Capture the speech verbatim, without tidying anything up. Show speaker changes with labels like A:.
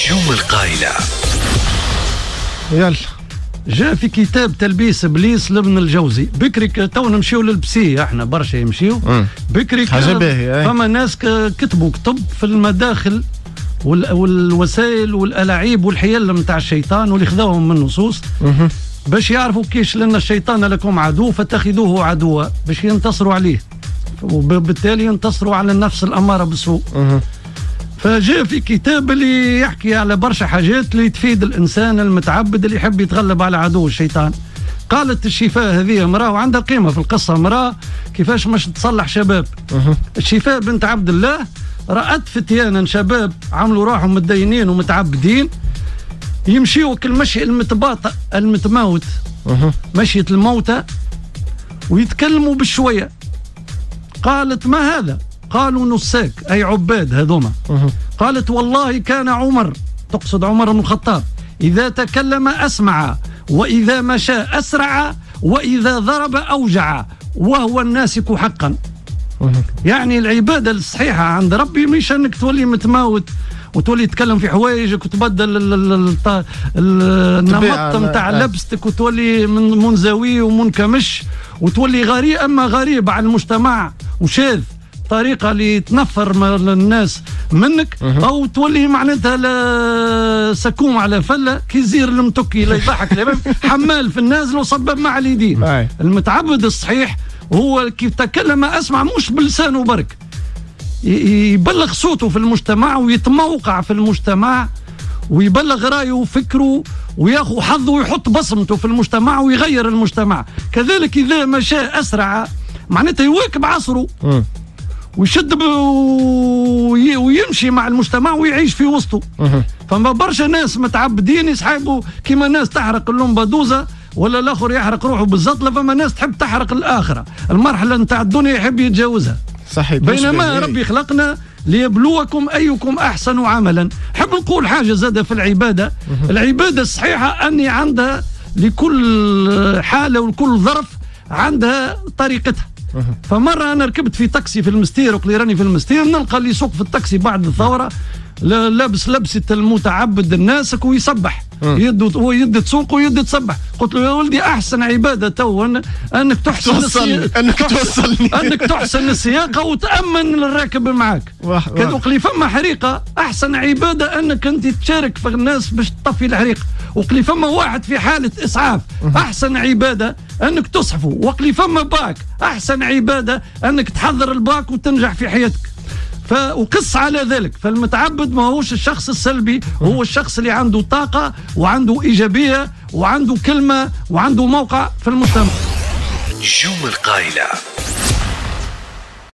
A: نجوم القايلة.
B: يلا جاء في كتاب تلبيس ابليس لابن الجوزي. بكري تو نمشيو للبسيه، احنا برشا يمشيو بكري. فما ناس كتبوا كتب في المداخل والوسائل والألاعيب والحيل نتاع الشيطان واللي خذوهم من النصوص باش يعرفوا كيش لأن الشيطان لكم عدو فاتخذوه عدوا باش ينتصروا عليه، وبالتالي ينتصروا على النفس الأمارة بالسوء. فجاء في كتاب اللي يحكي على برشا حاجات اللي تفيد الإنسان المتعبد اللي يحب يتغلب على عدو الشيطان. قالت الشفاء هذه امرأة وعندها قيمة في القصة، امرأة كيفاش مش تصلح شباب. الشفاء بنت عبد الله رأت فتيانا شباب عملوا روحهم متدينين ومتعبدين يمشيوا كالمشي المتباطئ المتموت، مشية الموتى، ويتكلموا بالشوية. قالت ما هذا؟ قالوا نساك أي عباد هذوما. قالت والله كان عمر، تقصد عمر بن الخطاب، إذا تكلم أسمع وإذا مشى أسرع وإذا ضرب أوجع وهو الناسك حقا. يعني العبادة الصحيحة عند ربي مش أنك تولي متماوت وتولي تتكلم في حوايجك وتبدل النمط نتاع لبستك وتولي منزوي ومنكمش وتولي غريب، أما غريب على المجتمع وشاذ طريقة لتنفر الناس منك، أو تولي معناتها سكوم على فلة كي زير المتكي لا يضحك حمال في النازل وصبب مع اليدين. المتعبد الصحيح هو كيف تكلم أسمع مش بلسانه برك، يبلغ صوته في المجتمع ويتموقع في المجتمع ويبلغ رأيه وفكره وياخذ حظه ويحط بصمته في المجتمع ويغير المجتمع. كذلك إذا مشى أسرع معناتها يواكب عصره ويشد ويمشي مع المجتمع ويعيش في وسطه. فما برشا ناس متعبدين يسحبوا كيما ناس تحرق اللمبة دوزة ولا الاخر يحرق روحه بالزطله، فما ناس تحب تحرق الاخره، المرحله نتاع الدنيا يحب يتجاوزها. صحيح. بينما ربي خلقنا ليبلوكم ايكم احسن عملا. حب نقول حاجه زاده في العباده، العباده الصحيحه اني عندها لكل حاله ولكل ظرف عندها طريقتها. فمره انا ركبت في تاكسي في المستير وقلي راني في المستير، نلقى اللي يسوق في التاكسي بعد الثوره لابس لبسه المتعبد الناسك ويسبح يده، هو يد تسوق ويد تسبح. قلت له يا ولدي احسن عباده تو انك تحسن السياقه، انك توصلني انك تحسن السياقه وتامن الراكب معاك. كذا وقلي فما حريقه احسن عباده انك انت تشارك في الناس باش تطفي الحريقه. وقلي فما واحد في حاله اسعاف احسن عباده انك تصحفه. وقلي فما باك احسن عباده انك تحضر الباك وتنجح في حياتك. فوقص على ذلك. فالمتعبد ما هوش الشخص السلبي، هو الشخص اللي عنده طاقة وعنده إيجابية وعنده كلمة وعنده موقع في المجتمع.
A: نجوم القايلة.